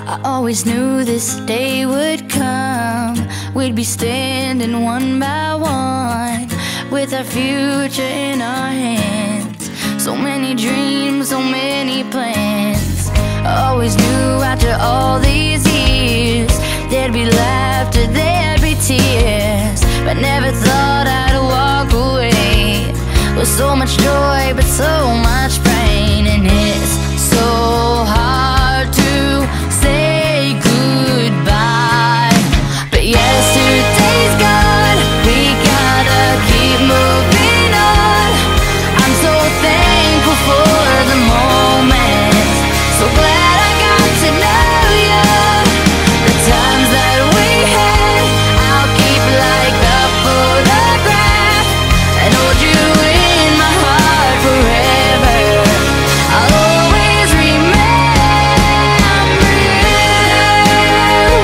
I always knew this day would come. We'd be standing one by one, with our future in our hands. So many dreams, so many plans. I always knew after all these years there'd be laughter, there'd be tears, but never thought I'd walk away with so much joy but so much pain. And it's so hard to say goodbye, but yesterday's gone, we gotta keep moving on. I'm so thankful for the moment, so glad I got to know you. The times that we had, I'll keep like a photograph and hold you in my heart forever. I'll always remember you.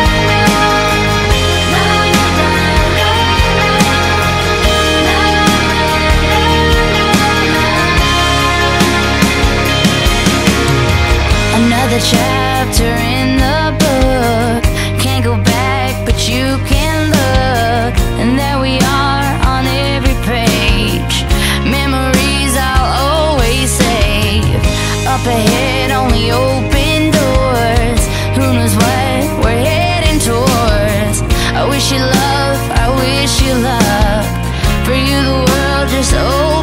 Another chapter in the book, can't go back but you can look, and there we are on every page. Memories I'll always save. Up ahead only open doors, who knows what we're heading towards. I wish you love, I wish you love. For you the world just